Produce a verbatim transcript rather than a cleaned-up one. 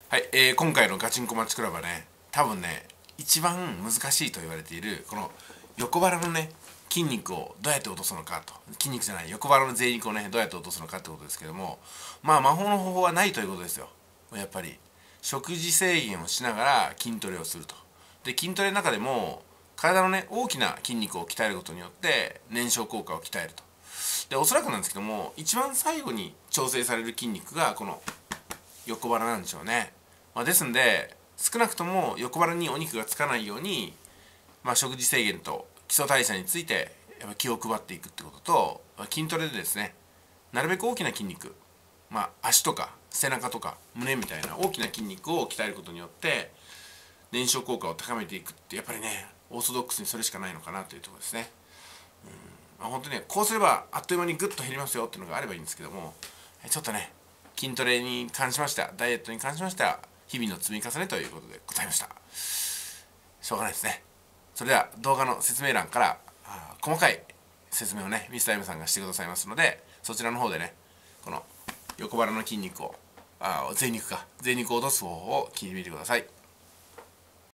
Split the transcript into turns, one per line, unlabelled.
はい、えー、今回のガチンコマッチクラブはね、多分ね、一番難しいと言われているこの横腹のね、筋肉をどうやって落とすのかと、筋肉じゃない横腹の贅肉をね、どうやって落とすのかってことですけども、まあ魔法の方法はないということですよ。やっぱり食事制限をしながら筋トレをすると。で、筋トレの中でも体のね、大きな筋肉を鍛えることによって燃焼効果を鍛えると。で、おそらくなんですけども、一番最後に調整される筋肉がこの横腹なんでしょうね。まあ、ですんで少なくとも横腹にお肉がつかないように、まあ、食事制限と基礎代謝についてやっぱ気を配っていくってことと、筋トレでですね、なるべく大きな筋肉、まあ、足とか背中とか胸みたいな大きな筋肉を鍛えることによって燃焼効果を高めていくって、やっぱりねオーソドックスにそれしかないのかなというところですね。うん、まあ、本当にね、こうすればあっという間にグッと減りますよっていうのがあればいいんですけども、ちょっとね、筋トレに関しましては、ダイエットに関しましては日々の積み重ねということでございました。しょうがないですね。それでは動画の説明欄から細かい説明をね、ミスター M さんがしてくださいますので、そちらの方でね、この横腹の筋肉を、あ、贅肉か、贅肉を落とす方法を聞いてみてください。